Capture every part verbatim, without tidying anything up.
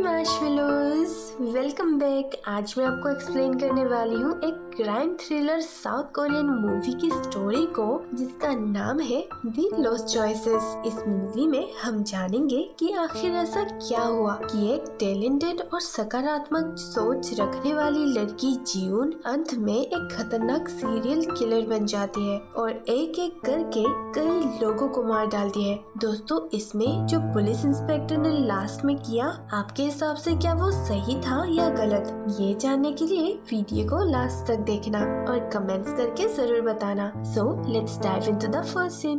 Marshmallows, welcome back. आज मैं आपको एक्सप्लेन करने वाली हूँ एक crime thriller south Korean movie की स्टोरी को, जिसका नाम है दी लॉस्ट चॉइसेस। इस मूवी में हम जानेंगे कि आखिर ऐसा क्या हुआ कि एक टैलेंटेड और सकारात्मक सोच रखने वाली लड़की जियोन अंत में एक खतरनाक सीरियल किलर बन जाती है और एक एक करके कई लोगों को मार डालती है। दोस्तों, इसमें जो पुलिस इंस्पेक्टर ने लास्ट में किया, आपके हिसाब से क्या वो सही था या गलत? ये जानने के लिए वीडियो को लास्ट तक देखना और कमेंट्स करके जरूर बताना। So let's dive into the first scene.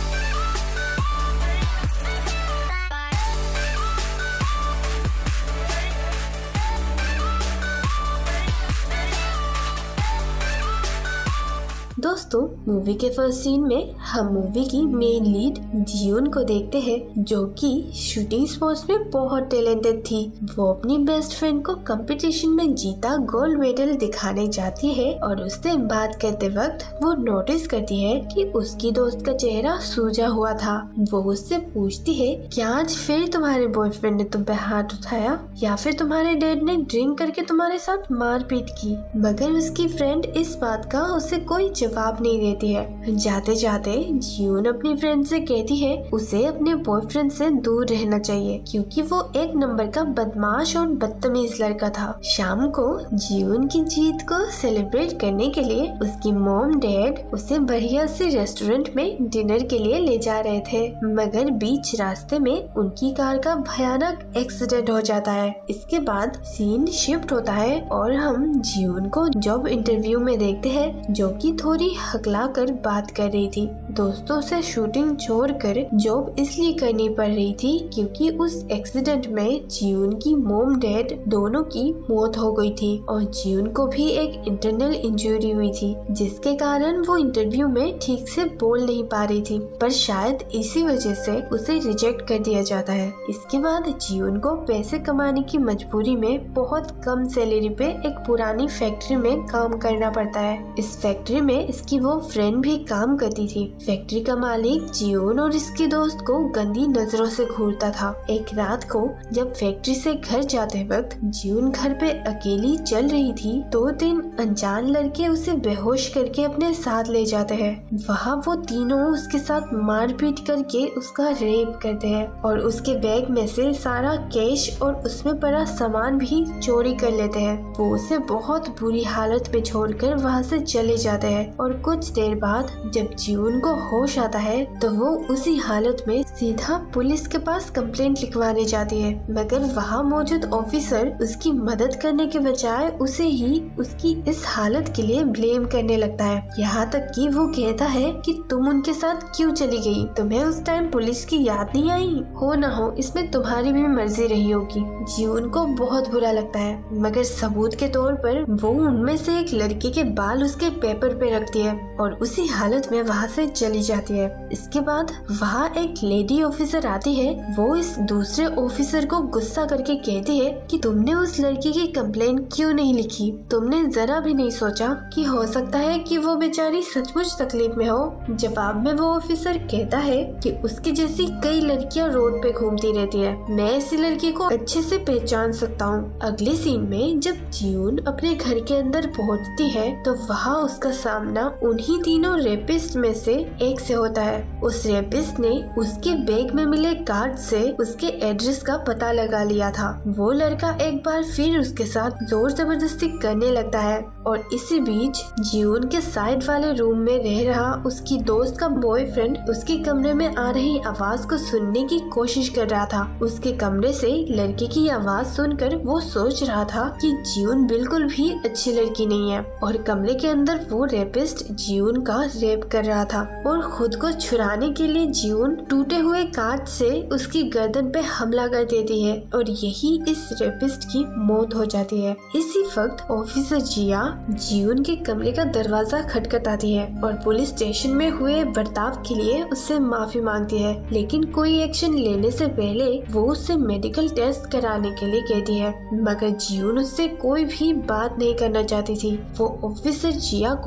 दोस्तों, मूवी के फर्स्ट सीन में हम मूवी की मेन लीड जियोन को देखते हैं, जो कि शूटिंग स्पोर्ट्स में बहुत टैलेंटेड थी। वो अपनी बेस्ट फ्रेंड को कंपटीशन में जीता गोल्ड मेडल दिखाने जाती है और उससे बात करते वक्त वो नोटिस करती है कि उसकी दोस्त का चेहरा सूजा हुआ था। वो उससे पूछती है, क्या आज फिर तुम्हारे बॉयफ्रेंड ने तुम पे हाथ उठाया या फिर तुम्हारे डैड ने ड्रिंक करके तुम्हारे साथ मारपीट की? मगर उसकी फ्रेंड इस बात का उसे कोई जवाब नहीं देती है। जाते जाते जियोन अपनी फ्रेंड से कहती है उसे अपने बॉयफ्रेंड से दूर रहना चाहिए, क्योंकि वो एक नंबर का बदमाश और बदतमीज लड़का था। शाम को जियोन की जीत को सेलिब्रेट करने के लिए उसकी मॉम डैड उसे बढ़िया से रेस्टोरेंट में डिनर के लिए ले जा रहे थे, मगर बीच रास्ते में उनकी कार का भयानक एक्सीडेंट हो जाता है। इसके बाद सीन शिफ्ट होता है और हम जियोन को जॉब इंटरव्यू में देखते हैं, जो कि थोड़ी हकला कर बात कर रही थी। दोस्तों से शूटिंग छोड़कर जॉब इसलिए करनी पड़ रही थी क्योंकि उस एक्सीडेंट में जियोन की मॉम डैड दोनों की मौत हो गई थी और जियोन को भी एक इंटरनल इंजरी हुई थी, जिसके कारण वो इंटरव्यू में ठीक से बोल नहीं पा रही थी। पर शायद इसी वजह से उसे रिजेक्ट कर दिया जाता है। इसके बाद जियोन को पैसे कमाने की मजबूरी में बहुत कम सैलरी पे एक पुरानी फैक्ट्री में काम करना पड़ता है। इस फैक्ट्री में इसकी वो फ्रेंड भी काम करती थी। फैक्ट्री का मालिक जियोन और इसके दोस्त को गंदी नजरों से घूरता था। एक रात को जब फैक्ट्री से घर जाते वक्त जियोन घर पे अकेली चल रही थी, दो तीन अनजान लड़के उसे बेहोश करके अपने साथ ले जाते हैं। वहाँ वो तीनों उसके साथ मारपीट करके उसका रेप करते हैं और उसके बैग में से सारा कैश और उसमें पड़ा सामान भी चोरी कर लेते हैं। वो उसे बहुत बुरी हालत में छोड़कर वहाँ से चले जाते हैं और कुछ देर बाद जब जियोन को होश आता है तो वो उसी हालत में सीधा पुलिस के पास कंप्लेंट लिखवाने जाती है, मगर वहाँ मौजूद ऑफिसर उसकी मदद करने के बजाय उसे ही उसकी इस हालत के लिए ब्लेम करने लगता है। यहाँ तक कि वो कहता है कि तुम उनके साथ क्यों चली गई? तुम्हें उस टाइम पुलिस की याद नहीं आई? हो ना हो, इसमें तुम्हारी भी मर्जी रही होगी। जियोन को बहुत बुरा लगता है, मगर सबूत के तौर पर वो उनमें से एक लड़के के बाल उसके पेपर पे रखती है और उसी हालत में वहाँ से चली जाती है। इसके बाद वहाँ एक लेडी ऑफिसर आती है। वो इस दूसरे ऑफिसर को गुस्सा करके कहती है कि तुमने उस लड़की की कंप्लेंट क्यों नहीं लिखी? तुमने जरा भी नहीं सोचा कि हो सकता है कि वो बेचारी सचमुच तकलीफ में हो? जवाब में वो ऑफिसर कहता है कि उसकी जैसी कई लड़कियाँ रोड पे घूमती रहती है, मैं ऐसी लड़की को अच्छे से पहचान सकता हूँ। अगले सीन में जब जियोन अपने घर के अंदर पहुँचती है तो वहाँ उसका सामना उन्हीं तीनों रेपिस्ट में से एक से होता है। उस रेपिस्ट ने उसके बैग में मिले कार्ड से उसके एड्रेस का पता लगा लिया था। वो लड़का एक बार फिर उसके साथ जोर जबरदस्ती करने लगता है और इसी बीच जियोन के साइड वाले रूम में रह रहा उसकी दोस्त का बॉयफ्रेंड उसके कमरे में आ रही आवाज को सुनने की कोशिश कर रहा था। उसके कमरे से लड़के की आवाज सुनकर वो सोच रहा था कि जियोन बिल्कुल भी अच्छी लड़की नहीं है और कमरे के अंदर वो रेपिस्ट जियोन का रेप कर रहा था और खुद को छुड़ाने के लिए जियोन टूटे हुए कांच से उसकी गर्दन पे हमला कर देती है और यही इस रेपिस्ट की मौत हो जाती है। इसी वक्त ऑफिसर जिया जियोन के कमरे का दरवाजा खटखटाती है और पुलिस स्टेशन में हुए बर्ताव के लिए उससे माफी मांगती है, लेकिन कोई एक्शन लेने से पहले वो उससे मेडिकल टेस्ट कराने के लिए कहती है, मगर जियोन उससे कोई भी बात नहीं करना चाहती थी। वो ऑफिसर जिया को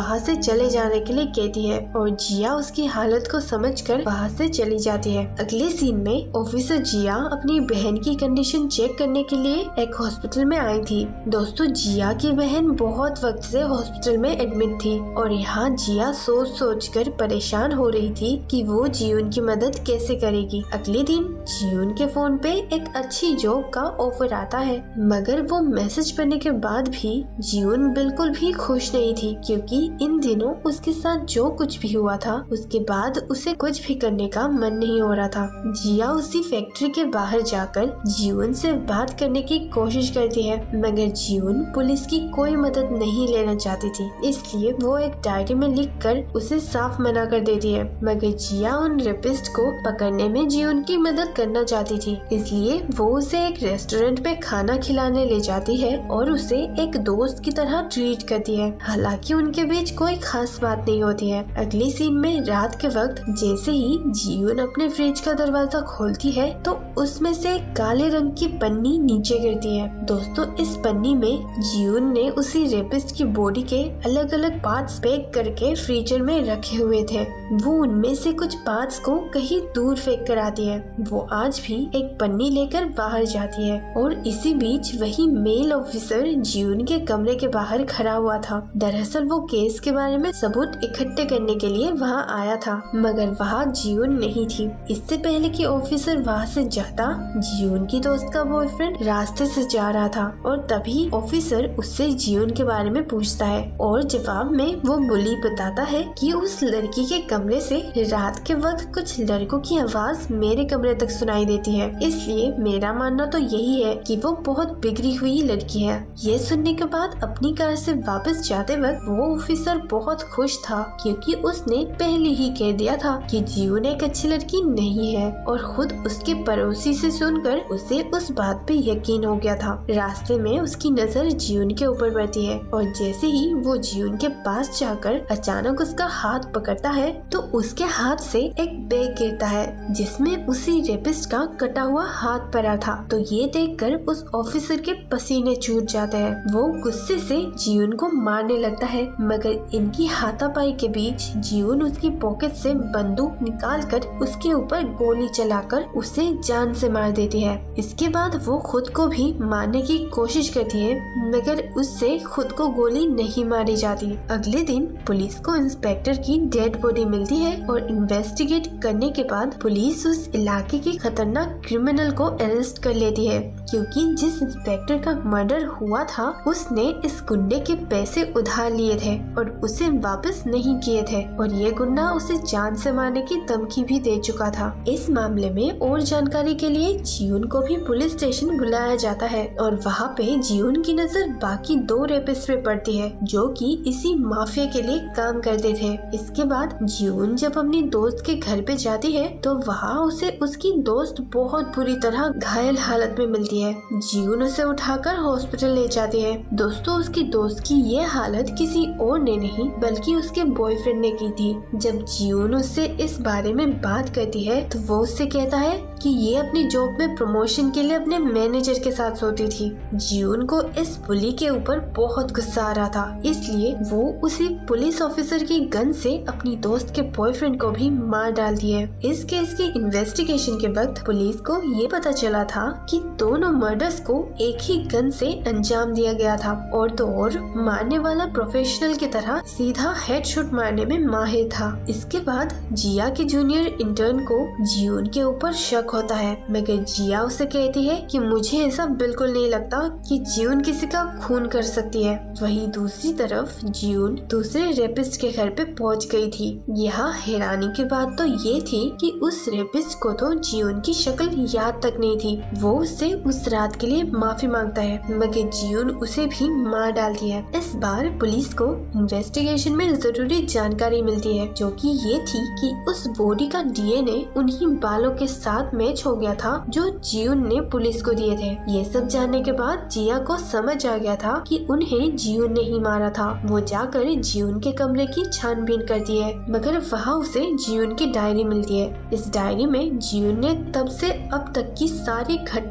वहाँ से चले जाने के लिए कहती है और जिया उसकी हालत को समझकर वहाँ से चली जाती है। अगले सीन में ऑफिसर जिया अपनी बहन की कंडीशन चेक करने के लिए एक हॉस्पिटल में आई थी। दोस्तों, जिया की बहन बहुत वक्त से हॉस्पिटल में एडमिट थी और यहाँ जिया सोच सोच कर परेशान हो रही थी कि वो जियून की मदद कैसे करेगी। अगले दिन जियून के फोन पे एक अच्छी जॉब का ऑफर आता है, मगर वो मैसेज पढ़ने के बाद भी जियून बिल्कुल भी खुश नहीं थी, क्योंकि इन दिनों उसके साथ जो कुछ भी हुआ था उसके बाद उसे कुछ भी करने का मन नहीं हो रहा था। जिया उसी फैक्ट्री के बाहर जाकर जियून से बात करने की कोशिश करती है, मगर जियून पुलिस की कोई मदद नहीं लेना चाहती थी, इसलिए वो एक डायरी में लिखकर उसे साफ मना कर देती है। मगर जिया उन रेपिस्ट को पकड़ने में जियून की मदद करना चाहती थी, इसलिए वो उसे एक रेस्टोरेंट में खाना खिलाने ले जाती है और उसे एक दोस्त की तरह ट्रीट करती है। हालांकि उनके बीच कोई खास बात नहीं होती है। अगली सीन में रात के वक्त जैसे ही जियून अपने फ्रिज का दरवाजा खोलती है तो उसमें से काले रंग की पन्नी नीचे गिरती है। दोस्तों, इस पन्नी में जियून ने उसी रेपिस्ट की बॉडी के अलग अलग पार्ट्स पैक करके फ्रीजर में रखे हुए थे। वो उनमें से कुछ पार्ट्स को कहीं दूर फेंक कर आती है। वो आज भी एक पन्नी लेकर बाहर जाती है और इसी बीच वही मेल ऑफिसर जियून के कमरे के बाहर खड़ा हुआ था। दरअसल वो केस के बारे में सबूत इकट्ठे करने के लिए वहाँ आया था, मगर वहाँ जियून नहीं थी। इससे पहले कि ऑफिसर वहाँ से जाता, जियून की दोस्त का बॉयफ्रेंड रास्ते से जा रहा था और तभी ऑफिसर उससे जियून के बारे में पूछता है और जवाब में वो बुली बताता है कि उस लड़की के कमरे से रात के वक्त कुछ लड़कों की आवाज मेरे कमरे तक सुनाई देती है, इसलिए मेरा मानना तो यही है कि वो बहुत बिगड़ी हुई लड़की है। ये सुनने के बाद अपनी कार से वापस जाते वक्त वो ऑफिसर बहुत खुश था, क्योंकि उसने पहले ही कह दिया था कि जियून एक अच्छी लड़की नहीं है और खुद उसके पड़ोसी से सुनकर उसे उस बात पे यकीन हो गया था। रास्ते में उसकी नजर जियून के ऊपर पड़ती है और जैसे ही वो जियून के पास जाकर अचानक उसका हाथ पकड़ता है तो उसके हाथ से एक बैग गिरता है जिसमें उसी रेपिस्ट का कटा हुआ हाथ पड़ा था। तो ये देखकर उस ऑफिसर के पसीने छूट जाते हैं। वो गुस्से से जियून को मारने लगता है, मगर इनकी हाथापाई के बीच जियून उसकी पॉकेट से बंदूक निकालकर उसके ऊपर गोली चलाकर उसे जान से मार देती है। इसके बाद वो खुद को भी मारने की कोशिश करती है, मगर उससे खुद को गोली नहीं मारी जाती। अगले दिन पुलिस को इंस्पेक्टर की डेड बॉडी मिलती है और इन्वेस्टिगेट करने के बाद पुलिस उस इलाके के खतरनाक क्रिमिनल को अरेस्ट कर लेती है, क्योंकि जिस इंस्पेक्टर का मर्डर हुआ था उसने इस गुंडे के पैसे उधार लिए थे और उसे वापस नहीं किए थे और ये गुंडा उसे जान से मारने की धमकी भी दे चुका था। इस मामले में और जानकारी के लिए जियून को भी पुलिस स्टेशन बुलाया जाता है और वहाँ पे जियून की नजर बाकी दो रेपिस्ट पे पड़ती है जो कि इसी माफिया के लिए काम करते थे। इसके बाद जियून जब अपनी दोस्त के घर पे जाती है तो वहाँ उसे उसकी दोस्त बहुत बुरी तरह घायल हालत में मिलती है। जियून उसे उठाकर हॉस्पिटल ले जाती है। दोस्तों, उसकी दोस्त की ये हालत किसी और ने नहीं बल्कि उसके बॉयफ्रेंड ने की थी। जब जियून उससे इस बारे में बात करती है तो वो उससे कहता है कि ये अपनी जॉब में प्रमोशन के लिए अपने मैनेजर के साथ सोती थी। जियून को इस बुली के ऊपर बहुत गुस्सा आ रहा था, इसलिए वो उसी पुलिस ऑफिसर की गन से अपनी दोस्त के बॉयफ्रेंड को भी मार डालती है। इस केस की इन्वेस्टिगेशन के वक्त पुलिस को ये पता चला था कि दोनों मर्डर्स को एक ही गन से अंजाम दिया गया था और तो और मारने वाला प्रोफेशनल की तरह सीधा हेडशॉट मारने में माहिर था। इसके बाद जिया के जूनियर इंटर्न को जियून के ऊपर शक होता है, मगर जिया उसे कहती है कि मुझे ऐसा बिल्कुल नहीं लगता कि जियून किसी का खून कर सकती है। वहीं दूसरी तरफ जियून दूसरे रेपिस्ट के घर पे पहुंच गई थी। यहाँ हैरानी की बात तो ये थी कि उस रेपिस्ट को तो जियून की शक्ल याद तक नहीं थी। वो उससे उस रात के लिए माफी मांगता है, मगर जियून उसे भी मार डालती है। इस बार पुलिस को इन्वेस्टिगेशन में जरूरी जानकारी मिलती है, जो कि ये थी कि उस बॉडी का डीएनए उन्हीं बालों के साथ मैच हो गया था जो जियून ने पुलिस को दिए थे। ये सब जानने के बाद जिया को समझ आ गया था कि उन्हें जियून ने ही मारा था। वो जाकर जियून के कमरे की छानबीन करती है, मगर वहाँ उसे जियून की डायरी मिलती है। इस डायरी में जियून ने तब से अब तक की सारी घटना लिखी हुई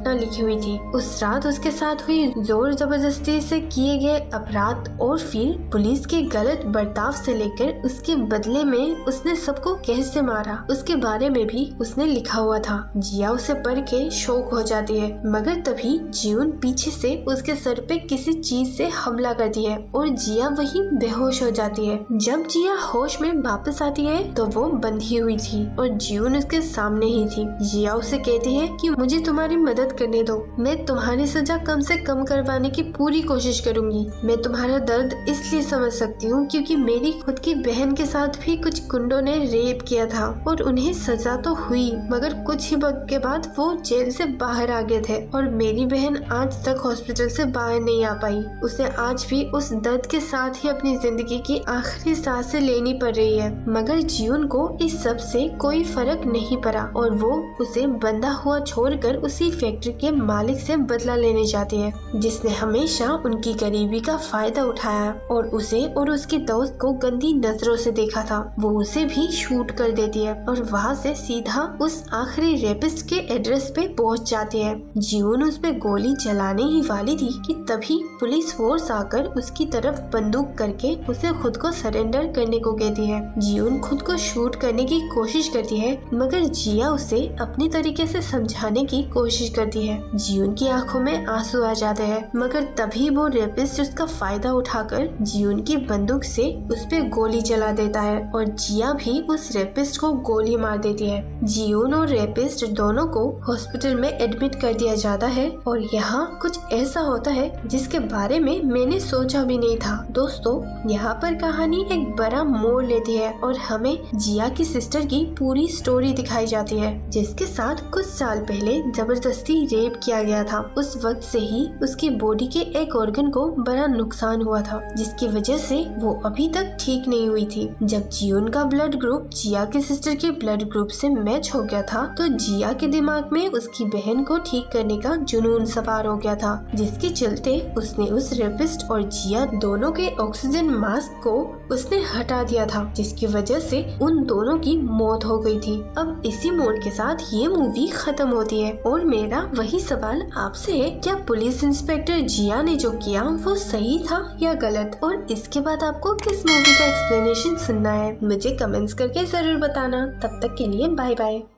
हुई थी। उस रात उसके साथ हुई जोर जबरदस्ती से किए गए अपराध और फिर पुलिस के गलत बर्ताव से लेकर उसके बदले में उसने सबको कैसे मारा उसके बारे में भी उसने लिखा हुआ था। जिया उसे पढ़ के शौक हो जाती है, मगर तभी जियोन पीछे से उसके सर पे किसी चीज से हमला करती है और जिया वहीं बेहोश हो जाती है। जब जिया होश में वापस आती है तो वो बंधी हुई थी और जियोन उसके सामने ही थी। जिया उसे कहती है कि मुझे तुम्हारी मदद करने दो, मैं तुम्हारी सजा कम से कम करवाने की पूरी कोशिश करूंगी। मैं तुम्हारा दर्द इसलिए समझ सकती हूँ क्योंकि मेरी खुद की बहन के साथ भी कुछ गुंडों ने रेप किया था और उन्हें सजा तो हुई, मगर कुछ ही वक्त के बाद वो जेल से बाहर आ गए थे और मेरी बहन आज तक हॉस्पिटल से बाहर नहीं आ पाई। उसे आज भी उस दर्द के साथ ही अपनी जिंदगी की आखिरी सांसें लेनी पड़ रही है। मगर जियोन को इस सब से कोई फर्क नहीं पड़ा और वो उसे बंधा हुआ छोड़कर उसी फैक्ट्री के मालिक से बदला लेने जाती है, जिसने हमेशा उनकी गरीबी का फायदा उठाया और उसे और उसकी दोस्त को गंदी नजरों से देखा था। वो उसे भी शूट कर देती है और वहाँ से सीधा उस आखिरी रेपिस्ट के एड्रेस पे पहुँच जाती है। जियोन उस पे गोली चलाने ही वाली थी कि तभी पुलिस फोर्स आकर उसकी तरफ बंदूक करके उसे खुद को सरेंडर करने को कहती है। जियोन खुद को शूट करने की कोशिश करती है, मगर जिया उसे अपनी तरीके से समझाने की कोशिश करती है। जियोन की आंखों में आंसू आ जाते हैं, मगर तभी वो रेपिस्ट उसका फायदा उठाकर जियोन की बंदूक से उस पे गोली चला देता है और जिया भी उस रेपिस्ट को गोली मार देती है। जियोन और रेपिस्ट दोनों को हॉस्पिटल में एडमिट कर दिया जाता है और यहाँ कुछ ऐसा होता है जिसके बारे में मैंने सोचा भी नहीं था। दोस्तों, यहाँ पर कहानी एक बड़ा मोड़ लेती है और हमें जिया की सिस्टर की पूरी स्टोरी दिखाई जाती है, जिसके साथ कुछ साल पहले जबरदस्ती रेप किया गया था। उस वक्त से ही उसकी बॉडी के एक ऑर्गन को बड़ा नुकसान हुआ था, जिसकी वजह से वो अभी तक ठीक नहीं हुई थी। जब जियोन का ब्लड ग्रुप जिया की सिस्टर के ब्लड ग्रुप से मैच हो गया था तो जिया के दिमाग में उसकी बहन को ठीक करने का जुनून सवार हो गया था, जिसके चलते उसने उस रेपिस्ट और जिया दोनों के ऑक्सीजन मास्क को उसने हटा दिया था, जिसकी वजह से उन दोनों की मौत हो गई थी। अब इसी मोड़ के साथ ये मूवी खत्म होती है और मेरा वही सवाल आपसे है, क्या पुलिस इंस्पेक्टर जिया ने जो किया वो सही था या गलत? और इसके बाद आपको किस मूवी का एक्सप्लेनेशन सुनना है मुझे कमेंट्स करके जरूर बताना। तब तक के लिए बाय बाय।